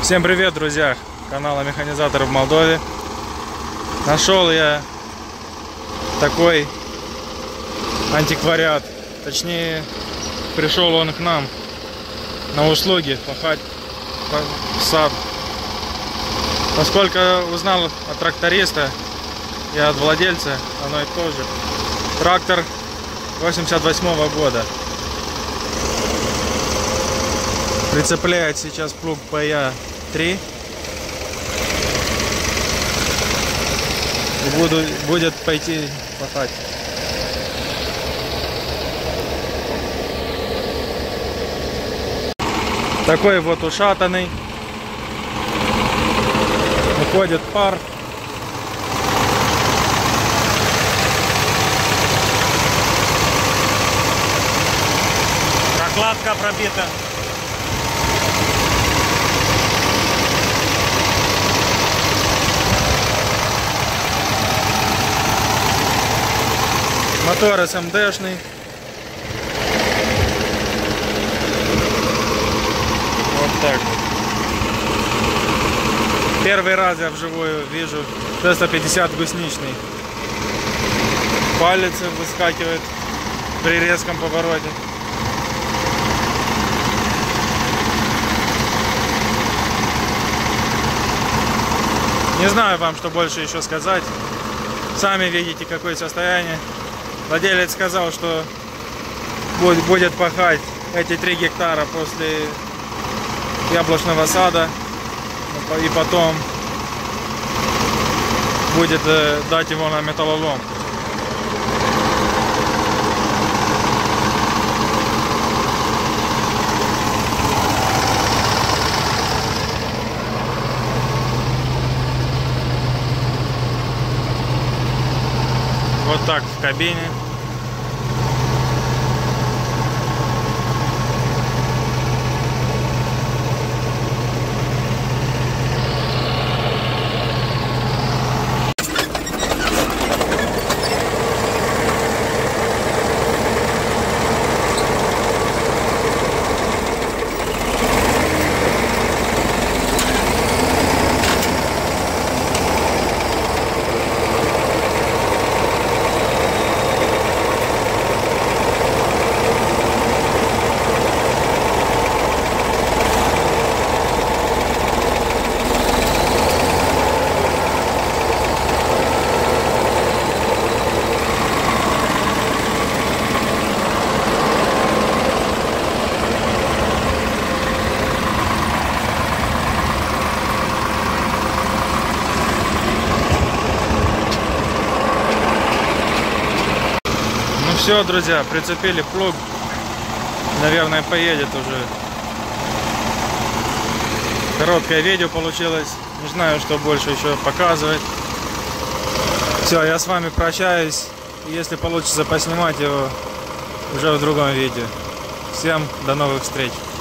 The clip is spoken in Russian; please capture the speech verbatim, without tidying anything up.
Всем привет, друзья канала Механизатор в Молдове. Нашел я такой антиквариат, точнее пришел он к нам на услуги пахать в сад. Поскольку узнал от тракториста и от владельца одно и то же. Трактор восемьдесят восьмого года. Прицепляет сейчас плуг пэ я три. И буду, будет пойти пахать. Такой вот ушатанный. Выходит пар. Прокладка пробита. Мотор эс эм дэ-шный. Вот так. Первый раз я вживую вижу триста пятьдесят гусеничный. Палец выскакивает при резком повороте. Не знаю вам, что больше еще сказать. Сами видите, какое состояние. Владелец сказал, что будет пахать эти три гектара после яблочного сада. И потом будет дать его на металлолом. Вот так в кабине. Все, друзья, прицепили плуг. Наверное, поедет уже. Короткое видео получилось. Не знаю, что больше еще показывать. Все, я с вами прощаюсь. Если получится поснимать его уже в другом видео. Всем до новых встреч.